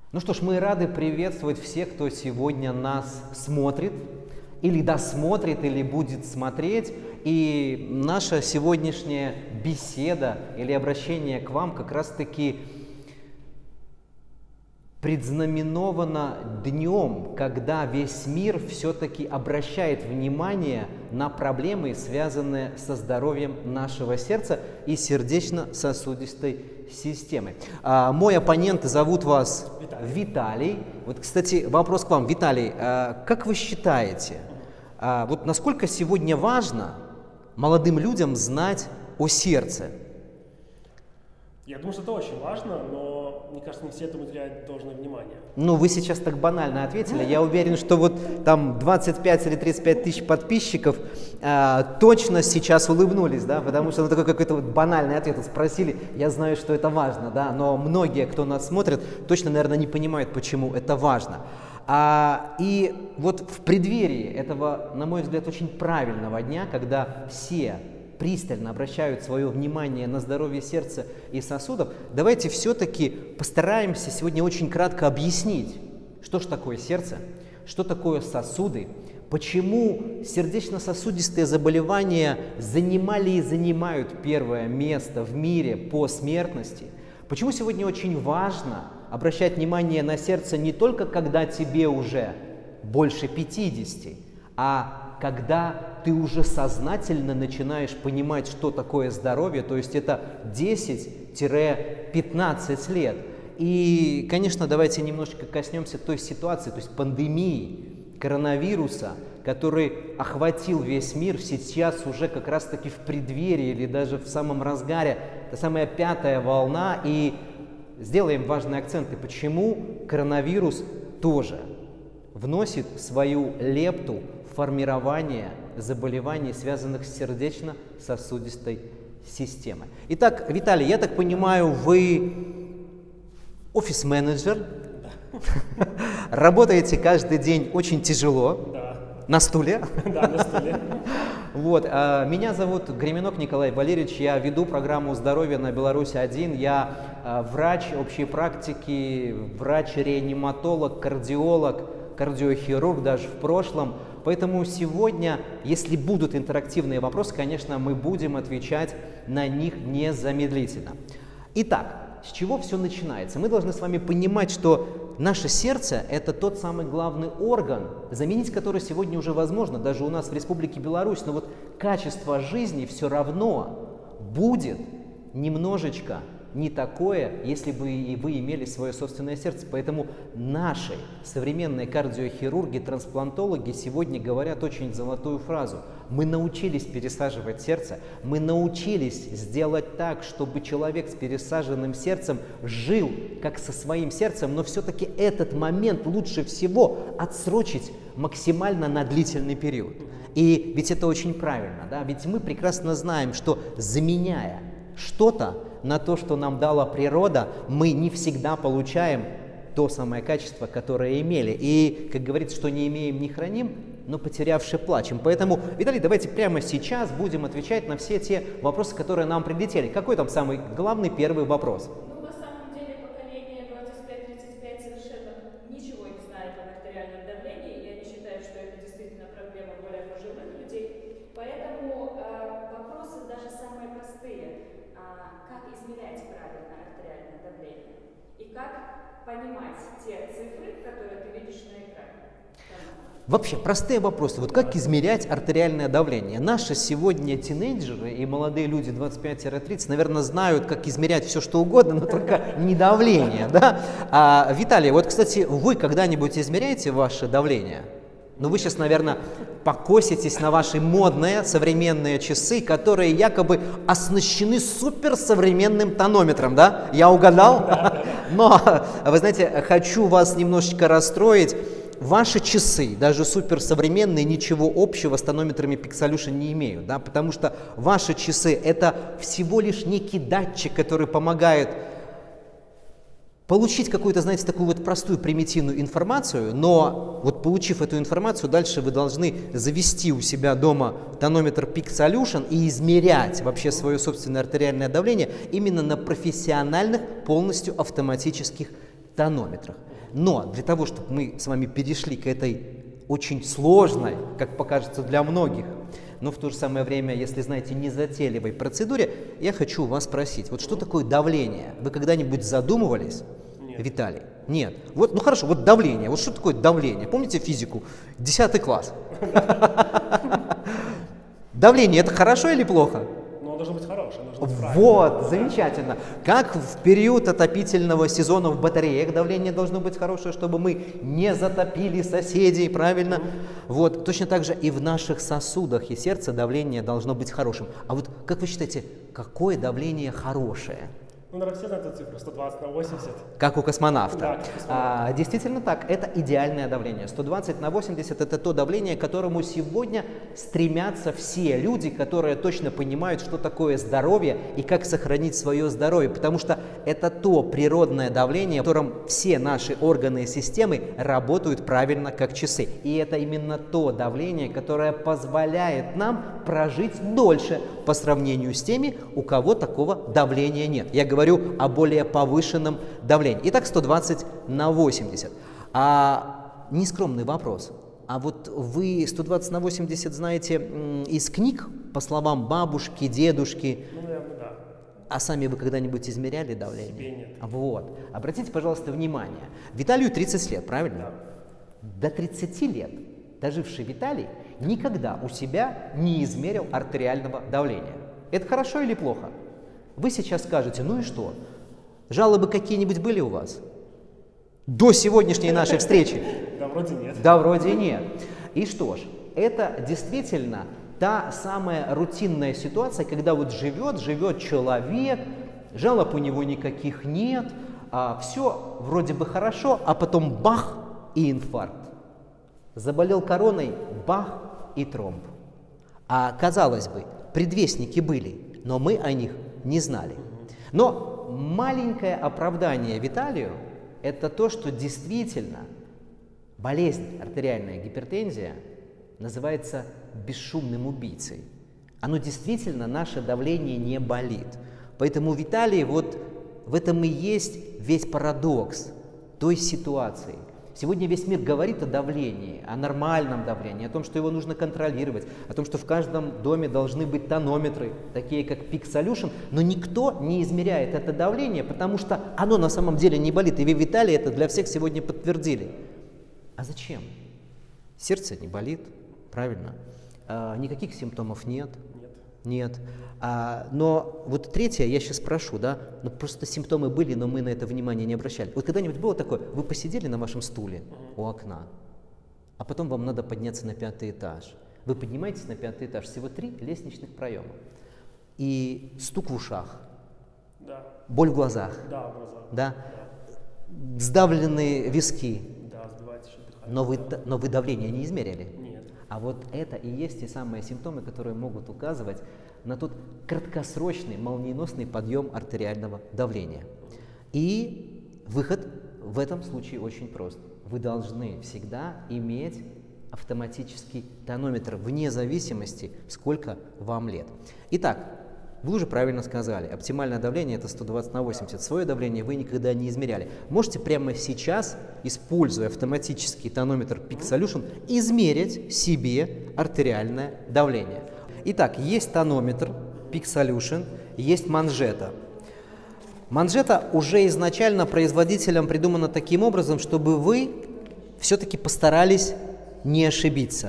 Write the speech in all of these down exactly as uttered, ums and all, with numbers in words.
Ну что ж, мы рады приветствовать всех, кто сегодня нас смотрит, или досмотрит, или будет смотреть. И наша сегодняшняя беседа или обращение к вам как раз-таки предзнаменовано днем, когда весь мир все-таки обращает внимание на проблемы, связанные со здоровьем нашего сердца и сердечно-сосудистой системы. А, мой оппонент, зовут вас Виталий. Виталий. Вот, кстати, вопрос к вам, Виталий. А, как вы считаете, а, вот насколько сегодня важно молодым людям знать о сердце? Я думаю, что это очень важно, но, мне кажется, не все этому уделяют должное внимание. Ну, вы сейчас так банально ответили. Я уверен, что вот там двадцать пять или тридцать пять тысяч подписчиков э, точно сейчас улыбнулись, да, потому что ну, такой какой-то вот банальный ответ. Вот спросили, я знаю, что это важно, да, но многие, кто нас смотрит, точно, наверное, не понимают, почему это важно. А, и вот в преддверии этого, на мой взгляд, очень правильного дня, когда все пристально обращают свое внимание на здоровье сердца и сосудов, давайте все-таки постараемся сегодня очень кратко объяснить, что же такое сердце, что такое сосуды, почему сердечно-сосудистые заболевания занимали и занимают первое место в мире по смертности, почему сегодня очень важно обращать внимание на сердце не только когда тебе уже больше пятидесяти, а когда ты уже сознательно начинаешь понимать, что такое здоровье, то есть это десять-пятнадцать лет. И, конечно, давайте немножечко коснемся той ситуации, то есть пандемии, коронавируса, который охватил весь мир сейчас уже как раз-таки в преддверии или даже в самом разгаре. Это самая пятая волна, и сделаем важные акценты, почему коронавирус тоже вносит свою лепту в формирование заболеваний, связанных с сердечно-сосудистой системой. Итак, Виталий, я так понимаю, вы офис-менеджер, да. Работаете каждый день очень тяжело, да. На стуле. Да, на стуле. Вот, а, меня зовут Гременок Николай Валерьевич, я веду программу здоровья на Беларусь один, я а, врач общей практики, врач-реаниматолог, кардиолог, кардиохирург даже в прошлом. Поэтому сегодня, если будут интерактивные вопросы, конечно, мы будем отвечать на них незамедлительно. Итак, с чего все начинается? Мы должны с вами понимать, что наше сердце – это тот самый главный орган, заменить который сегодня уже возможно, даже у нас в Республике Беларусь, но вот качество жизни все равно будет немножечко не такое, если бы и вы имели свое собственное сердце. Поэтому наши современные кардиохирурги, трансплантологи сегодня говорят очень золотую фразу. Мы научились пересаживать сердце, мы научились сделать так, чтобы человек с пересаженным сердцем жил как со своим сердцем, но все-таки этот момент лучше всего отсрочить максимально на длительный период. И ведь это очень правильно, да? Ведь мы прекрасно знаем, что заменяя что-то на то, что нам дала природа, мы не всегда получаем то самое качество, которое имели. И, как говорится, что не имеем, не храним, но потерявши плачем. Поэтому, Виталий, давайте прямо сейчас будем отвечать на все те вопросы, которые нам прилетели. Какой там самый главный первый вопрос? Ну, на самом деле, поколение двадцать пять тридцать пять совершенно ничего не знает об артериальном давлении, и они считают, что это действительно проблема более пожилых людей. Поэтому э, вопросы даже самые простые. Как измерять правильно артериальное давление и как понимать те цифры, которые ты видишь на экране. Вообще, простые вопросы. Вот как измерять артериальное давление? Наши сегодня тинейджеры и молодые люди двадцать пять тридцать, наверное, знают, как измерять все, что угодно, но только не давление. Да? А, Виталий, вот, кстати, вы когда-нибудь измеряете ваше давление? Ну, вы сейчас, наверное, покоситесь на ваши модные современные часы, которые якобы оснащены суперсовременным тонометром, да? Я угадал? Но, вы знаете, хочу вас немножечко расстроить. Ваши часы, даже суперсовременные, ничего общего с тонометрами Pixolution не имеют, да? Потому что ваши часы – это всего лишь некий датчик, который помогает получить какую-то, знаете, такую вот простую примитивную информацию, но вот получив эту информацию, дальше вы должны завести у себя дома тонометр Pixolution и измерять вообще свое собственное артериальное давление именно на профессиональных, полностью автоматических тонометрах. Но для того, чтобы мы с вами перешли к этой очень сложной, как покажется для многих, но в то же самое время, если знаете, незатейливой процедуре, я хочу вас спросить, вот что такое давление? Вы когда-нибудь задумывались, Нет. Виталий? Нет. Вот, ну хорошо, вот давление. Вот что такое давление? Помните физику? Десятый класс. Давление – это хорошо или плохо? Но оно должно быть хорошее, оно должно быть правильное. Вот, замечательно. Как в период отопительного сезона в батареях давление должно быть хорошее, чтобы мы не затопили соседей, правильно? Вот, точно так же и в наших сосудах и сердце давление должно быть хорошим. А вот как вы считаете, какое давление хорошее? Ну, наверное, все знают эту цифру, сто двадцать на восемьдесят. Как у космонавта. Да, как у космонавта. А, действительно так, это идеальное давление. сто двадцать на восемьдесят – это то давление, к которому сегодня стремятся все люди, которые точно понимают, что такое здоровье и как сохранить свое здоровье. Потому что это то природное давление, в котором все наши органы и системы работают правильно, как часы. И это именно то давление, которое позволяет нам прожить дольше по сравнению с теми, у кого такого давления нет. Я говорю о более повышенном давлении. Итак, сто двадцать на восемьдесят. А нескромный вопрос. А вот вы сто двадцать на восемьдесят знаете из книг, по словам бабушки, дедушки? Ну, наверное, да. А сами вы когда-нибудь измеряли давление? Себе нет. Вот. Обратите, пожалуйста, внимание. Виталию тридцать лет, правильно? Да. До тридцати лет доживший Виталий никогда у себя не измерил артериального давления. Это хорошо или плохо? Вы сейчас скажете, ну и что? Жалобы какие-нибудь были у вас? До сегодняшней нашей встречи? Да, вроде нет. Да, вроде нет. И что ж, это действительно та самая рутинная ситуация, когда вот живет, живет человек, жалоб у него никаких нет, а все вроде бы хорошо, а потом бах и инфаркт. Заболел короной, бах и тромб. А казалось бы, предвестники были, но мы о них не знали. Но маленькое оправдание Виталию – это то, что действительно болезнь, артериальная гипертензия, называется бесшумным убийцей. Оно действительно, наше давление не болит. Поэтому, Виталий, вот в этом и есть весь парадокс той ситуации. Сегодня весь мир говорит о давлении, о нормальном давлении, о том, что его нужно контролировать, о том, что в каждом доме должны быть тонометры, такие как Peak Solution, но никто не измеряет это давление, потому что оно на самом деле не болит. И вы, Виталий, это для всех сегодня подтвердили. А зачем? Сердце не болит, правильно? А, никаких симптомов нет. Нет. Нет. А, но вот третье, я сейчас спрошу, да, ну просто симптомы были, но мы на это внимание не обращали. Вот когда-нибудь было такое, вы посидели на вашем стуле у окна, а потом вам надо подняться на пятый этаж. Вы поднимаетесь на пятый этаж, всего три лестничных проема. И стук в ушах, Да. боль в глазах, Да, в глазах. да, Да. сдавленные виски, Да, сбивается еще дыхание. но вы, но вы давление не измерили. Нет. А вот это и есть те самые симптомы, которые могут указывать на тот краткосрочный, молниеносный подъем артериального давления. И выход в этом случае очень прост. Вы должны всегда иметь автоматический тонометр, вне зависимости, сколько вам лет. Итак, вы уже правильно сказали, оптимальное давление – это сто двадцать на восемьдесят. Свое давление вы никогда не измеряли. Можете прямо сейчас, используя автоматический тонометр Peak Solution, измерить себе артериальное давление. Итак, есть тонометр Peak Solution, есть манжета. Манжета уже изначально производителем придумана таким образом, чтобы вы все-таки постарались не ошибиться.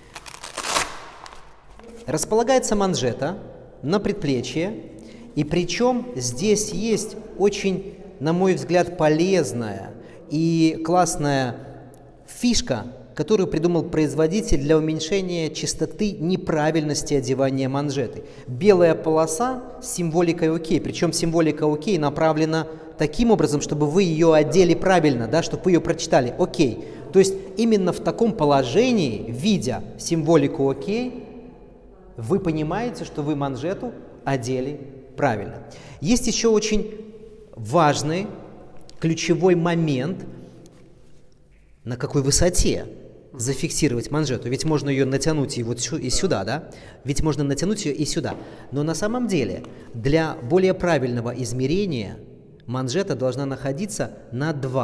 Располагается манжета на предплечье, и причем здесь есть очень, на мой взгляд, полезная и классная фишка, которую придумал производитель для уменьшения частоты неправильности одевания манжеты. Белая полоса с символикой ОК, причем символика ОК направлена таким образом, чтобы вы ее одели правильно, да, чтобы вы ее прочитали ОК. То есть именно в таком положении, видя символику ОК, вы понимаете, что вы манжету одели правильно. Есть еще очень важный, ключевой момент, на какой высоте зафиксировать манжету. Ведь можно ее натянуть и вот и сюда, да? Ведь можно натянуть ее и сюда. Но на самом деле для более правильного измерения манжета должна находиться на два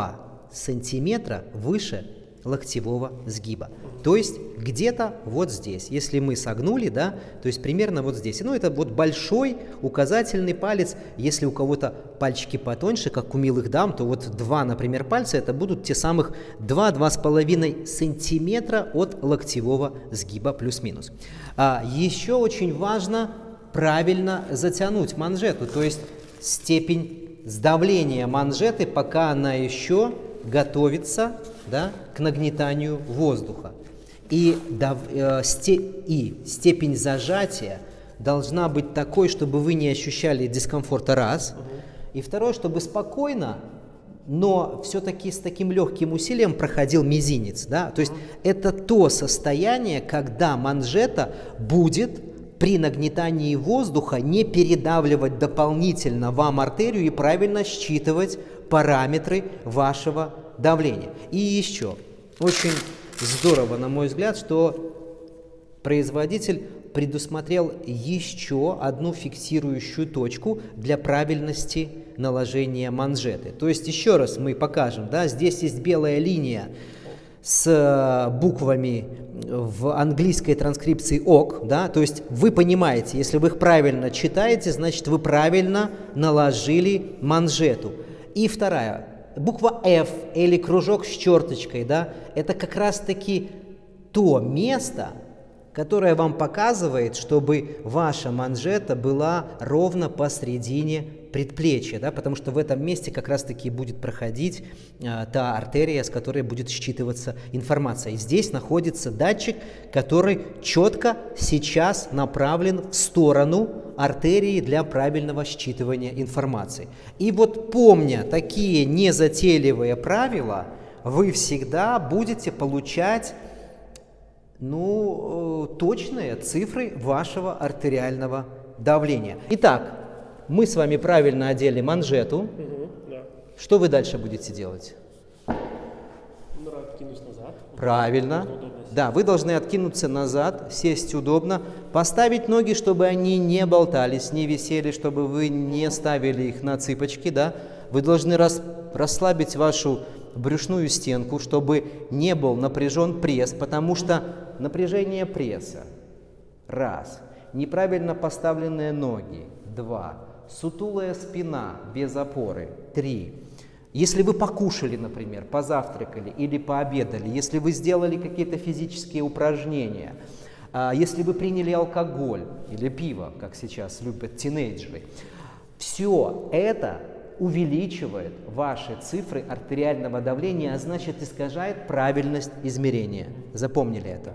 сантиметра выше локтевого сгиба. То есть где-то вот здесь. Если мы согнули, да, то есть примерно вот здесь. Ну, это вот большой указательный палец. Если у кого-то пальчики потоньше, как у милых дам, то вот два, например, пальца, это будут те самых два-два с половиной сантиметра от локтевого сгиба плюс-минус. А еще очень важно правильно затянуть манжету, то есть степень сдавления манжеты, пока она еще готовится, да, к нагнетанию воздуха. И, дав, э, сте, и степень зажатия должна быть такой, чтобы вы не ощущали дискомфорта, раз. Угу. И второе, чтобы спокойно, но все-таки с таким легким усилием проходил мизинец. Да? То есть угу. это то состояние, когда манжета будет при нагнетании воздуха не передавливать дополнительно вам артерию и правильно считывать параметры вашего давления. И еще очень здорово, на мой взгляд, что производитель предусмотрел еще одну фиксирующую точку для правильности наложения манжеты. То есть еще раз мы покажем, да, здесь есть белая линия с буквами в английской транскрипции ок, да, то есть вы понимаете, если вы их правильно читаете, значит вы правильно наложили манжету. И вторая, буква F или кружок с черточкой, да, это как раз-таки то место, которое вам показывает, чтобы ваша манжета была ровно посредине предплечья, да, потому что в этом месте как раз-таки будет проходить а, та артерия, с которой будет считываться информация. И здесь находится датчик, который четко сейчас направлен в сторону артерии для правильного считывания информации. И вот помня такие незатейливые правила, вы всегда будете получать, ну, точные цифры вашего артериального давления. Итак, мы с вами правильно одели манжету. Угу, да. Что вы дальше будете делать? Надо откинуть назад. Правильно. Да, вы должны откинуться назад, сесть удобно, поставить ноги, чтобы они не болтались, не висели, чтобы вы не ставили их на цыпочки, да. Вы должны рас, расслабить вашу брюшную стенку, чтобы не был напряжен пресс, потому что напряжение пресса, раз, неправильно поставленные ноги, два, сутулая спина без опоры, три. Если вы покушали, например, позавтракали или пообедали, если вы сделали какие-то физические упражнения, если вы приняли алкоголь или пиво, как сейчас любят тинейджеры, все это увеличивает ваши цифры артериального давления, а значит искажает правильность измерения. Запомнили это?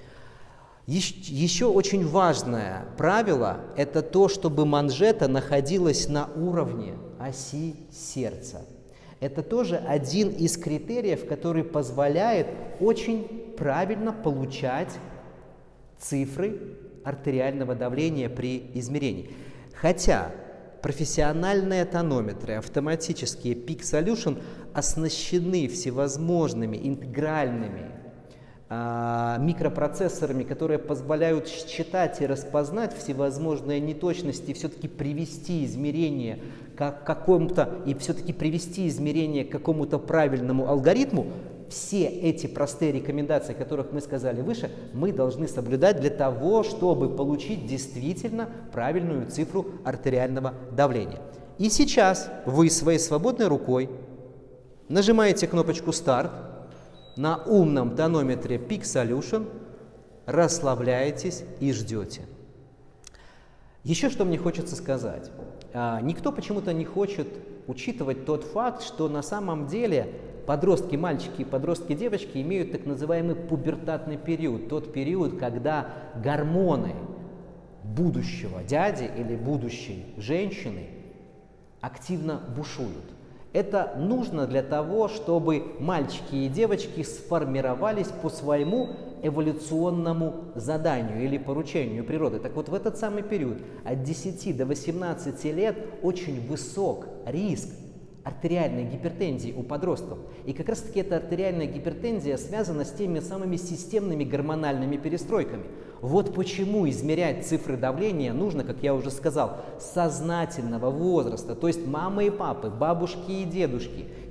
Еще очень важное правило – это то, чтобы манжета находилась на уровне оси сердца. Это тоже один из критериев, который позволяет очень правильно получать цифры артериального давления при измерении. Хотя профессиональные тонометры, автоматические Peak Solution оснащены всевозможными интегральными а, микропроцессорами, которые позволяют считать и распознать всевозможные неточности, все-таки привести измерение к какому-то и все-таки привести измерение к какому-то правильному алгоритму. Все эти простые рекомендации, о которых мы сказали выше, мы должны соблюдать для того, чтобы получить действительно правильную цифру артериального давления. И сейчас вы своей свободной рукой нажимаете кнопочку «Старт», на умном тонометре Peak Solution расслабляетесь и ждете. Еще что мне хочется сказать. Никто почему-то не хочет учитывать тот факт, что на самом деле подростки, мальчики и подростки, девочки имеют так называемый пубертатный период. Тот период, когда гормоны будущего дяди или будущей женщины активно бушуют. Это нужно для того, чтобы мальчики и девочки сформировались по своему эволюционному заданию или поручению природы. Так вот, в этот самый период от десяти до восемнадцати лет очень высок риск артериальной гипертензии у подростков. И как раз таки эта артериальная гипертензия связана с теми самыми системными гормональными перестройками. Вот почему измерять цифры давления нужно, как я уже сказал, с сознательного возраста. То есть мамы и папы, бабушки и дедушки,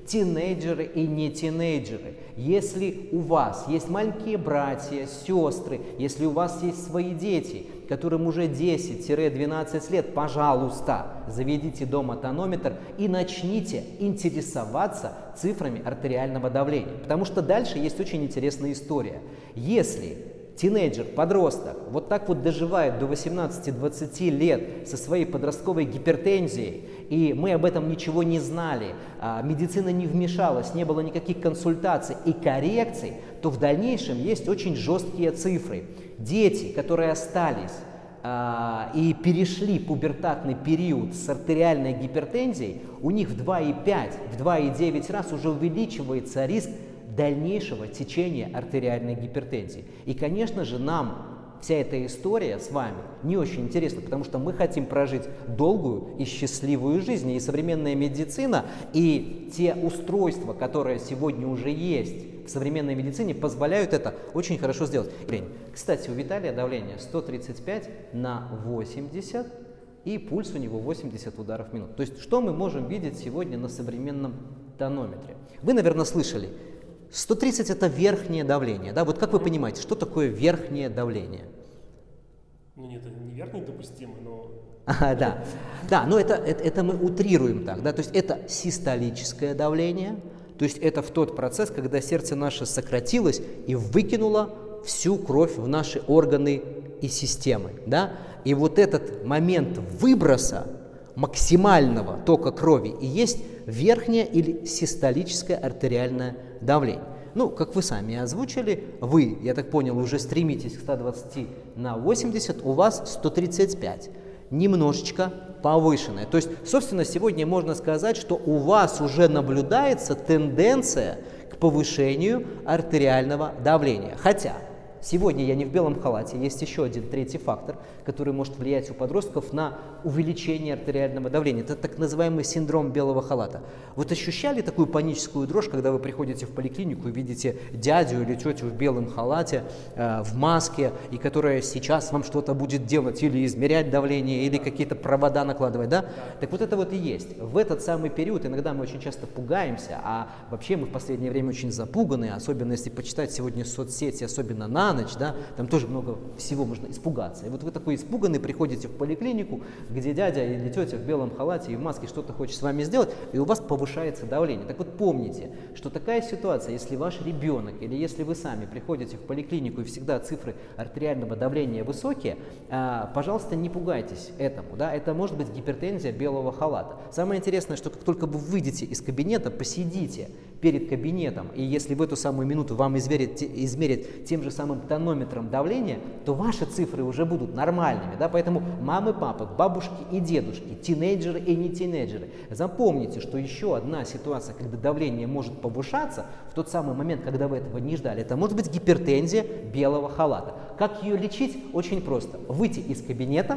тинейджеры и не тинейджеры. Если у вас есть маленькие братья, сестры, если у вас есть свои дети, которым уже десять-двенадцать лет, пожалуйста, заведите дома тонометр и начните интересоваться цифрами артериального давления. Потому что дальше есть очень интересная история. Если тинейджер, подросток, вот так вот доживает до восемнадцати-двадцати лет со своей подростковой гипертензией, и мы об этом ничего не знали, а медицина не вмешалась, не было никаких консультаций и коррекций, то в дальнейшем есть очень жесткие цифры. Дети, которые остались а, и перешли пубертатный период с артериальной гипертензией, у них в два и пять, в два и девять раз уже увеличивается риск дальнейшего течения артериальной гипертензии. И, конечно же, нам вся эта история с вами не очень интересна, потому что мы хотим прожить долгую и счастливую жизнь. И современная медицина, и те устройства, которые сегодня уже есть в современной медицине, позволяют это очень хорошо сделать. Кстати, у Виталия давление сто тридцать пять на восемьдесят, и пульс у него восемьдесят ударов в минуту. То есть, что мы можем видеть сегодня на современном тонометре? Вы, наверное, слышали, сто тридцать это верхнее давление, да? Вот как вы понимаете, что такое верхнее давление? Ну нет, это не верхнее допустимо, но... А, да, да, но это, это, это мы утрируем так, да, то есть это систолическое давление, то есть это в тот процесс, когда сердце наше сократилось и выкинуло всю кровь в наши органы и системы, да, и вот этот момент выброса максимального тока крови и есть верхнее или систолическое артериальное давление. Ну, как вы сами озвучили, вы, я так понял, уже стремитесь к ста двадцати на восемьдесят, у вас сто тридцать пять, немножечко повышенное. То есть, собственно, сегодня можно сказать, что у вас уже наблюдается тенденция к повышению артериального давления. Хотя сегодня я не в белом халате, есть еще один третий фактор, который может влиять у подростков на увеличение артериального давления. Это так называемый синдром белого халата. Вот ощущали такую паническую дрожь, когда вы приходите в поликлинику и видите дядю или тетю в белом халате, э, в маске, и которая сейчас вам что-то будет делать, или измерять давление, или какие-то провода накладывать, да? Так вот это вот и есть. В этот самый период иногда мы очень часто пугаемся, а вообще мы в последнее время очень запуганы, особенно если почитать сегодня соцсети, особенно на ночь, да, там тоже много всего можно испугаться. И вот вы такой испуганный приходите в поликлинику, где дядя или тетя в белом халате и в маске что-то хочет с вами сделать, и у вас повышается давление. Так вот помните, что такая ситуация, если ваш ребенок или если вы сами приходите в поликлинику и всегда цифры артериального давления высокие, а, пожалуйста, не пугайтесь этому. Да? Это может быть гипертензия белого халата. Самое интересное, что как только вы выйдете из кабинета, посидите перед кабинетом, и если в эту самую минуту вам измерят, измерят тем же самым тонометром давления, то ваши цифры уже будут нормальными. Да? Поэтому мамы, папы, бабушки и дедушки, тинейджеры и не тинейджеры, запомните, что еще одна ситуация, когда давление может повышаться в тот самый момент, когда вы этого не ждали, это может быть гипертензия белого халата. Как ее лечить? Очень просто. Выйти из кабинета,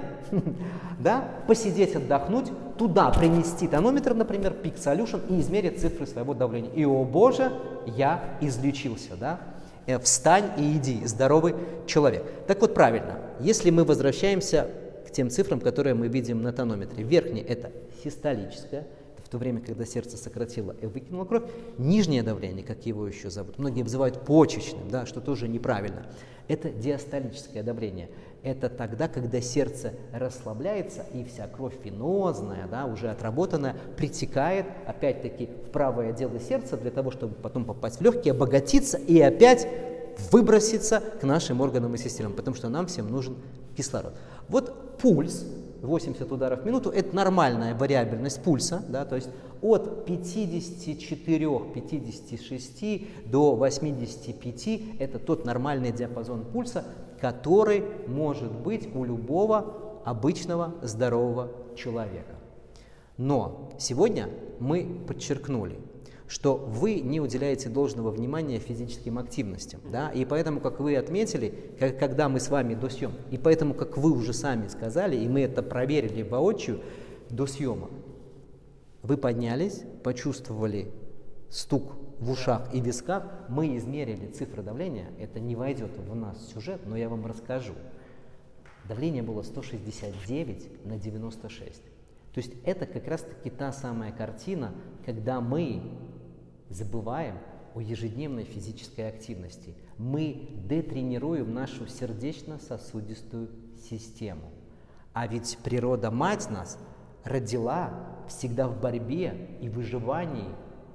да, посидеть, отдохнуть, туда принести тонометр, например, Peak Solution, и измерить цифры своего давления. И, о боже, я излечился, да? Встань и иди, здоровый человек. Так вот, правильно, если мы возвращаемся к тем цифрам, которые мы видим на тонометре. Верхнее – это систолическое, в то время, когда сердце сократило и выкинуло кровь. Нижнее давление, как его еще зовут, многие обзывают почечным, да, что тоже неправильно. Это диастолическое давление. Это тогда, когда сердце расслабляется, и вся кровь венозная, да, уже отработанная, притекает, опять-таки, в правое дело сердца, для того, чтобы потом попасть в легкие, обогатиться и опять выброситься к нашим органам и системам, потому что нам всем нужен кислород. Вот пульс, восемьдесят ударов в минуту, это нормальная вариабельность пульса, да, то есть от пятидесяти четырёх — пятидесяти шести до восьмидесяти пяти это тот нормальный диапазон пульса, который может быть у любого обычного здорового человека. Но сегодня мы подчеркнули, что вы не уделяете должного внимания физическим активностям, да, и поэтому, как вы отметили, как, когда мы с вами до съемки, и поэтому, как вы уже сами сказали, и мы это проверили воочию до съемок, вы поднялись, почувствовали стук в ушах и висках, мы измерили цифры давления, это не войдет в нас в сюжет, но я вам расскажу. Давление было сто шестьдесят девять на девяносто шесть. То есть это как раз-таки та самая картина, когда мы забываем о ежедневной физической активности. Мы детренируем нашу сердечно-сосудистую систему. А ведь природа-мать нас родила всегда в борьбе и выживании,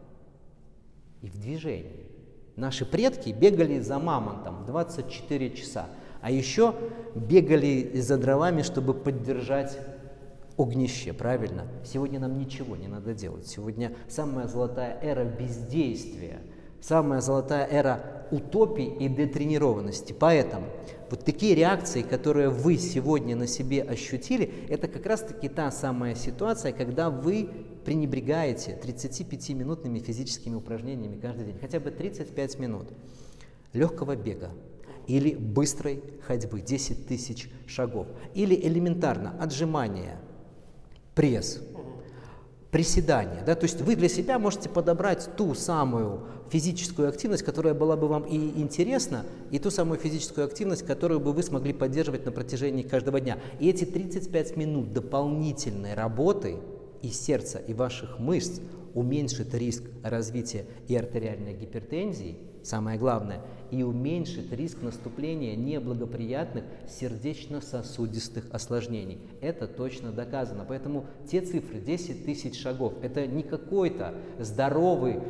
и в движении. Наши предки бегали за мамонтом двадцать четыре часа, а еще бегали за дровами, чтобы поддержать огнище, правильно? Сегодня нам ничего не надо делать. Сегодня самая золотая эра бездействия, самая золотая эра утопии и детренированности. Поэтому вот такие реакции, которые вы сегодня на себе ощутили, это как раз-таки та самая ситуация, когда вы пренебрегаете тридцатипятиминутными физическими упражнениями каждый день. Хотя бы тридцать пять минут легкого бега или быстрой ходьбы, десять тысяч шагов. Или элементарно отжимания, пресс, приседания. Да? То есть вы для себя можете подобрать ту самую физическую активность, которая была бы вам и интересна, и ту самую физическую активность, которую бы вы смогли поддерживать на протяжении каждого дня. И эти тридцать пять минут дополнительной работы и сердца, и ваших мышц уменьшит риск развития и артериальной гипертензии, самое главное, и уменьшит риск наступления неблагоприятных сердечно-сосудистых осложнений. Это точно доказано. Поэтому те цифры, десять тысяч шагов, это не какой-то здоровый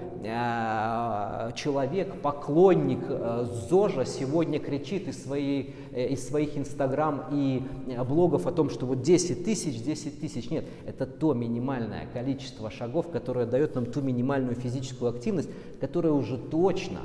э, человек, поклонник э, ЗОЖа сегодня кричит из, своей, э, из своих инстаграм и э, блогов о том, что вот десять тысяч, десять тысяч. Нет, это то минимальное количество шагов, которое дает нам ту минимальную физическую активность, которая уже точно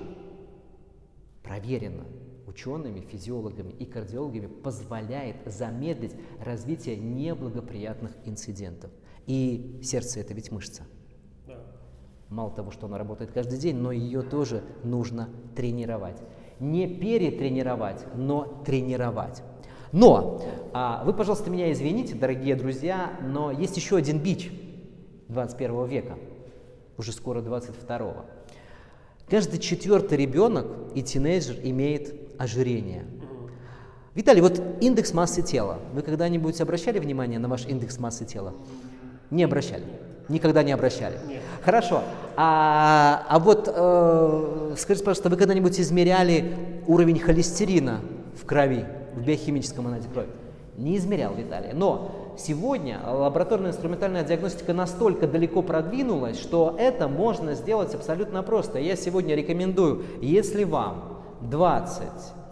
проверено учеными, физиологами и кардиологами, позволяет замедлить развитие неблагоприятных инцидентов. И сердце – это ведь мышца. Да. Мало того, что она работает каждый день, но ее тоже нужно тренировать. Не перетренировать, но тренировать. Но, а, вы, пожалуйста, меня извините, дорогие друзья, но есть еще один бич двадцать первого века, уже скоро двадцать второго. Каждый четвертый ребенок и тинейджер имеет ожирение. Виталий, вот индекс массы тела. Вы когда-нибудь обращали внимание на ваш индекс массы тела? Не обращали? Никогда не обращали? Нет. Хорошо. А, а вот э, скажите, пожалуйста, вы когда-нибудь измеряли уровень холестерина в крови, в биохимическом анализе крови? Не измерял, Виталий. Но сегодня лабораторная инструментальная диагностика настолько далеко продвинулась, что это можно сделать абсолютно просто. Я сегодня рекомендую, если вам двадцать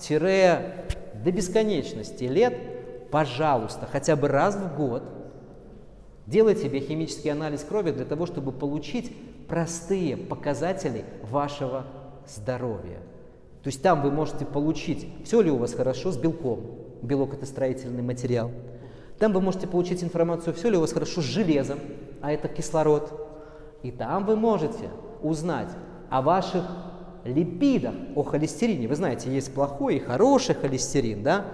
до бесконечности лет, пожалуйста, хотя бы раз в год делайте биохимический анализ крови для того, чтобы получить простые показатели вашего здоровья. То есть там вы можете получить, все ли у вас хорошо с белком. Белок – это строительный материал. Там вы можете получить информацию, все ли у вас хорошо с железом, а это кислород. И там вы можете узнать о ваших липидах, о холестерине. Вы знаете, есть плохой и хороший холестерин, да?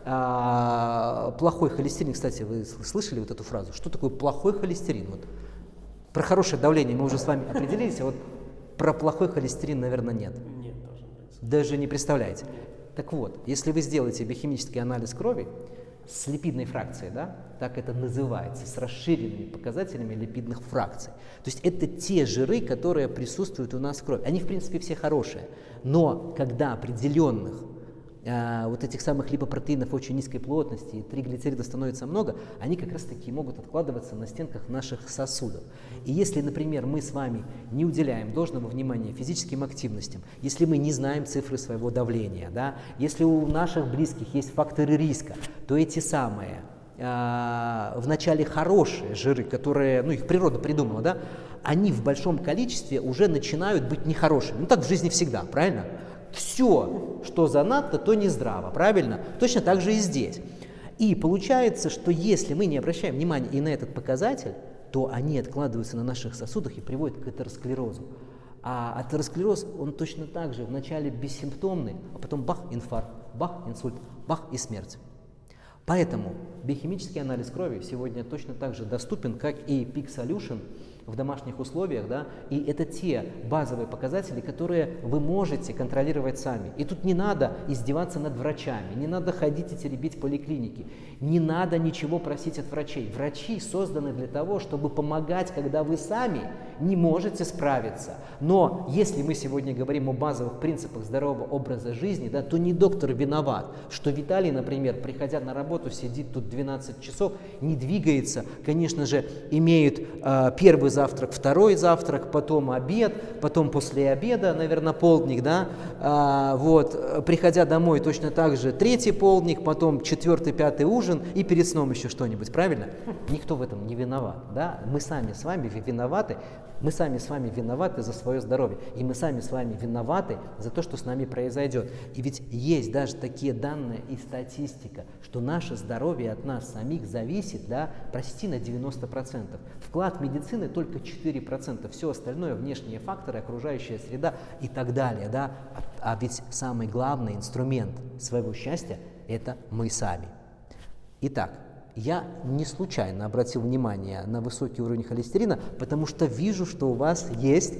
А, плохой холестерин, кстати, вы слышали вот эту фразу? Что такое плохой холестерин? Вот. Про хорошее давление мы уже с вами определились, а вот про плохой холестерин, наверное, нет. Нет, даже, даже не представляете. Так вот, если вы сделаете биохимический анализ крови с липидной фракцией, да, так это называется, с расширенными показателями липидных фракций. То есть это те жиры, которые присутствуют у нас в крови. Они, в принципе, все хорошие. Но когда определенных э, вот этих самых липопротеинов очень низкой плотности и триглицеридов становится много, они как раз-таки могут откладываться на стенках наших сосудов. И если, например, мы с вами не уделяем должного внимания физическим активностям, если мы не знаем цифры своего давления, да, если у наших близких есть факторы риска, то эти самые э, вначале хорошие жиры, которые, ну, их природа придумала, да, они в большом количестве уже начинают быть нехорошими. Ну так в жизни всегда, правильно? Все, что занадто, то не здраво, правильно? Точно так же и здесь. И получается, что если мы не обращаем внимания и на этот показатель, то они откладываются на наших сосудах и приводят к атеросклерозу. А атеросклероз, он точно так же вначале бессимптомный, а потом бах, инфаркт, бах, инсульт, бах и смерть. Поэтому биохимический анализ крови сегодня точно так же доступен, как и Peak Solution в домашних условиях, да, и это те базовые показатели, которые вы можете контролировать сами. И тут не надо издеваться над врачами, не надо ходить и теребить поликлиники, не надо ничего просить от врачей. Врачи созданы для того, чтобы помогать, когда вы сами не можете справиться. Но если мы сегодня говорим о базовых принципах здорового образа жизни, да, то не доктор виноват, что Виталий, например, приходя на работу, сидит тут двенадцать часов, не двигается, конечно же, имеет э, первый завтрак, второй завтрак, потом обед, потом после обеда, наверное, полдник, да, э, вот, приходя домой точно так же третий полдник, потом четвертый, пятый ужин и перед сном еще что-нибудь, правильно? Никто в этом не виноват, да, мы сами с вами виноваты. Мы сами с вами виноваты за свое здоровье, и мы сами с вами виноваты за то, что с нами произойдет. И ведь есть даже такие данные и статистика, что наше здоровье от нас самих зависит, да, почти на девяносто процентов. Вклад медицины только четыре процента, все остальное, внешние факторы, окружающая среда и так далее. Да? А, а ведь самый главный инструмент своего счастья – это мы сами. Итак, я не случайно обратил внимание на высокий уровень холестерина, потому что вижу, что у вас есть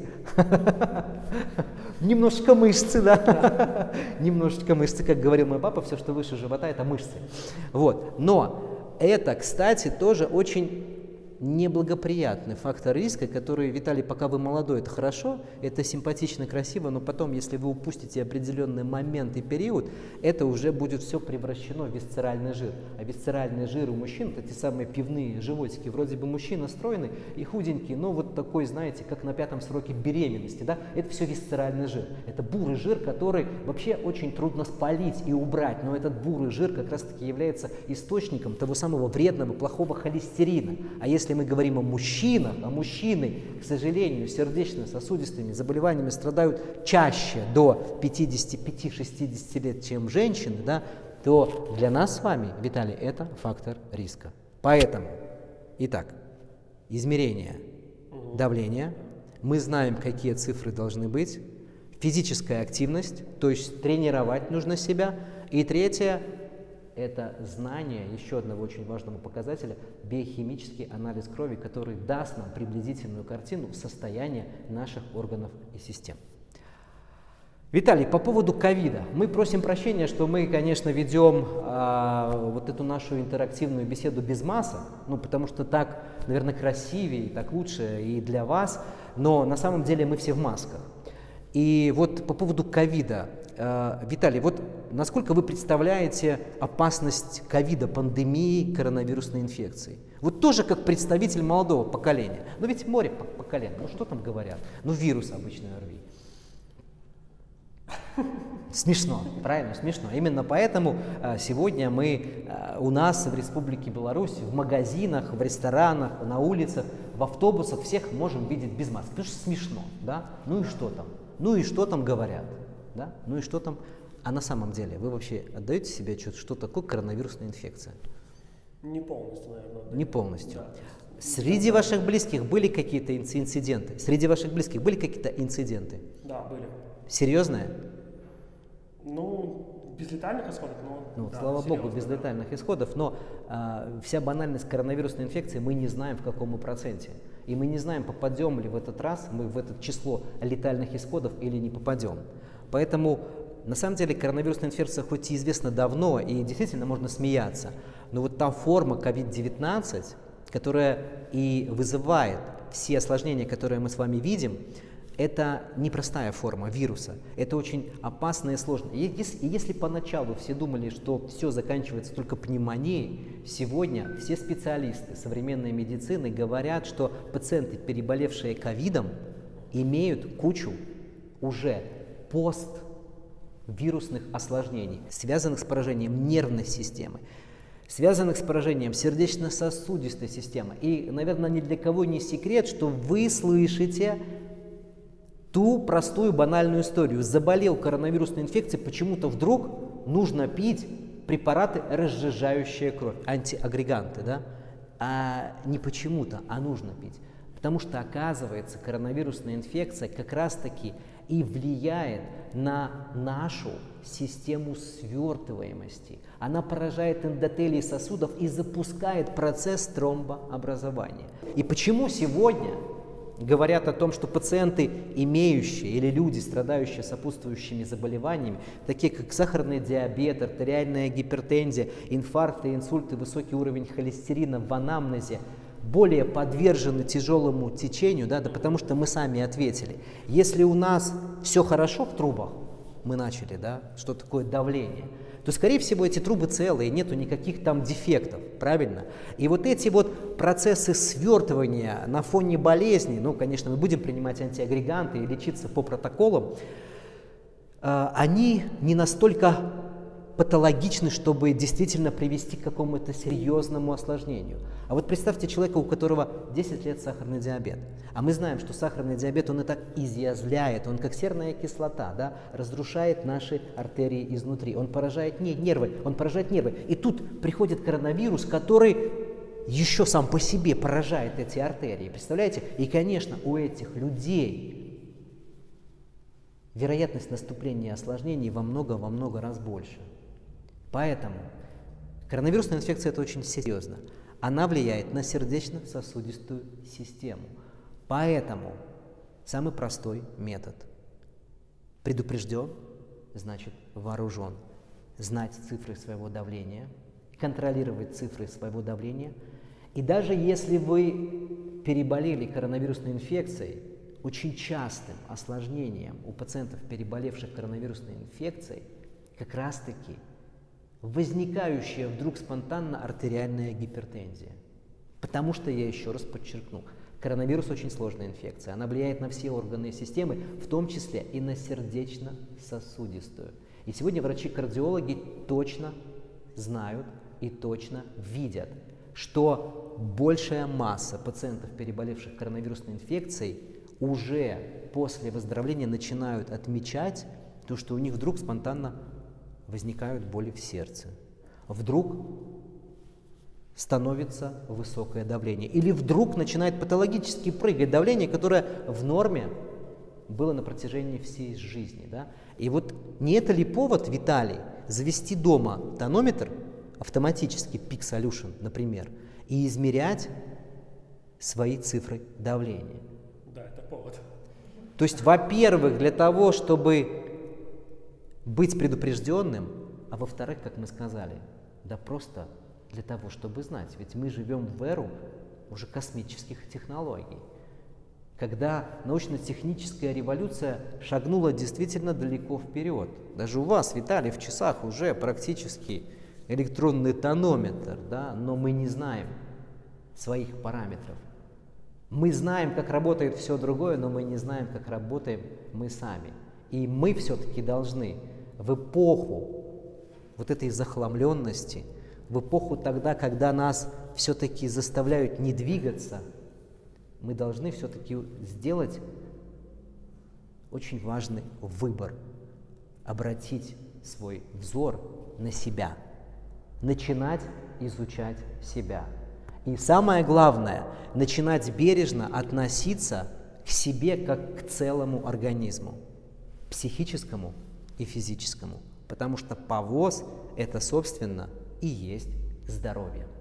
немножечко мышцы, да, немножечко мышцы, как говорил мой папа, все, что выше живота, это мышцы. Вот, но это, кстати, тоже очень неблагоприятный фактор риска, который, Виталий, пока вы молодой, это хорошо, это симпатично, красиво, но потом, если вы упустите определенный момент и период, это уже будет все превращено в висцеральный жир. А висцеральный жир у мужчин, это те самые пивные животики, вроде бы мужчина стройный и худенький, но вот такой, знаете, как на пятом сроке беременности, да, это все висцеральный жир. Это бурый жир, который вообще очень трудно спалить и убрать, но этот бурый жир как раз-таки является источником того самого вредного, плохого холестерина. А если Если мы говорим о мужчинах, а мужчины, к сожалению, сердечно-сосудистыми заболеваниями страдают чаще до пятидесяти пяти — шестидесяти лет, чем женщины, да, то для нас с вами, Виталий, это фактор риска. Поэтому, итак, измерение давления, мы знаем, какие цифры должны быть, физическая активность, то есть тренировать нужно себя, и третье, это знание еще одного очень важного показателя, биохимический анализ крови, который даст нам приблизительную картину состояния наших органов и систем. Виталий, по поводу ковида. Мы просим прощения, что мы, конечно, ведем э, вот эту нашу интерактивную беседу без масок, ну, потому что так, наверное, красивее, так лучше и для вас, но на самом деле мы все в масках. И вот по поводу ковида. Виталий, вот насколько вы представляете опасность ковида, пандемии, коронавирусной инфекции? Вот тоже как представитель молодого поколения. Ну ведь море поколений, ну что там говорят? Ну вирус обычный ОРВИ. Смешно, правильно, смешно. Именно поэтому сегодня мы у нас в Республике Беларусь в магазинах, в ресторанах, на улицах, в автобусах всех можем видеть без маски. Потому что смешно, да? Ну и что там? Ну и что там говорят? Да? Ну и что там? А на самом деле вы вообще отдаете себе отчет, что такое коронавирусная инфекция? Не полностью, наверное. Да. Не полностью. Да. Среди ваших близких были какие-то инциденты? Среди ваших близких были какие-то инциденты? Да, были. Серьезные? Ну, без летальных исходов, но... Ну, да, слава серьезно, богу, без да. летальных исходов, но а, вся банальность коронавирусной инфекции, мы не знаем, в каком мы проценте. И мы не знаем, попадем ли в этот раз мы в это число летальных исходов или не попадем. Поэтому, на самом деле, коронавирусная инфекция хоть и известна давно, и действительно можно смеяться, но вот та форма ковид девятнадцать, которая и вызывает все осложнения, которые мы с вами видим, это непростая форма вируса, это очень опасно и сложно. И если, и если поначалу все думали, что все заканчивается только пневмонией, сегодня все специалисты современной медицины говорят, что пациенты, переболевшие ковидом, имеют кучу уже поствирусных осложнений, связанных с поражением нервной системы, связанных с поражением сердечно-сосудистой системы. И, наверное, ни для кого не секрет, что вы слышите ту простую банальную историю. Заболел коронавирусной инфекцией, почему-то вдруг нужно пить препараты, разжижающие кровь, антиагреганты, да? А не почему-то, а нужно пить. Потому что, оказывается, коронавирусная инфекция как раз-таки и влияет на нашу систему свертываемости. Она поражает эндотелии сосудов и запускает процесс тромбообразования. И почему сегодня говорят о том, что пациенты, имеющие или люди, страдающие сопутствующими заболеваниями, такие как сахарный диабет, артериальная гипертензия, инфаркты, инсульты, высокий уровень холестерина в анамнезе, более подвержены тяжелому течению, да, да потому что мы сами ответили. Если у нас все хорошо в трубах, мы начали, да, что такое давление, то, скорее всего, эти трубы целые, нету никаких там дефектов, правильно? И вот эти вот процессы свертывания на фоне болезни, ну, конечно, мы будем принимать антиагреганты и лечиться по протоколам, э, они не настолько патологичны, чтобы действительно привести к какому-то серьезному осложнению. А вот представьте человека, у которого десять лет сахарный диабет. А мы знаем, что сахарный диабет, он и так изъязвляет, он как серная кислота, да, разрушает наши артерии изнутри. Он поражает не, нервы, он поражает нервы. И тут приходит коронавирус, который еще сам по себе поражает эти артерии. Представляете? И, конечно, у этих людей вероятность наступления осложнений во много-во много раз больше. Поэтому коронавирусная инфекция – это очень серьезно. Она влияет на сердечно-сосудистую систему. Поэтому самый простой метод. Предупрежден, значит вооружен. Знать цифры своего давления, контролировать цифры своего давления. И даже если вы переболели коронавирусной инфекцией, очень частым осложнением у пациентов, переболевших коронавирусной инфекцией, как раз-таки возникающая вдруг спонтанно артериальная гипертензия. Потому что, я еще раз подчеркну, коронавирус очень сложная инфекция. Она влияет на все органы системы, в том числе и на сердечно-сосудистую. И сегодня врачи-кардиологи точно знают и точно видят, что большая масса пациентов, переболевших коронавирусной инфекцией, уже после выздоровления начинают отмечать то, что у них вдруг спонтанно возникают боли в сердце, вдруг становится высокое давление, или вдруг начинает патологически прыгать давление, которое в норме было на протяжении всей жизни. Да? И вот не это ли повод, Виталий, завести дома тонометр, автоматически Peak Solution, например, и измерять свои цифры давления? Да, это повод. То есть, во-первых, для того, чтобы быть предупрежденным, а во-вторых, как мы сказали, да просто для того, чтобы знать. Ведь мы живем в эру уже космических технологий, когда научно-техническая революция шагнула действительно далеко вперед. Даже у вас, Виталий, в часах уже практически электронный тонометр, да, но мы не знаем своих параметров. Мы знаем, как работает все другое, но мы не знаем, как работаем мы сами. И мы все-таки должны в эпоху вот этой захламленности, в эпоху тогда, когда нас все-таки заставляют не двигаться, мы должны все-таки сделать очень важный выбор, обратить свой взор на себя, начинать изучать себя. И самое главное, начинать бережно относиться к себе как к целому организму, психическому и физическому, потому что ПАВОЗ – это, собственно, и есть здоровье.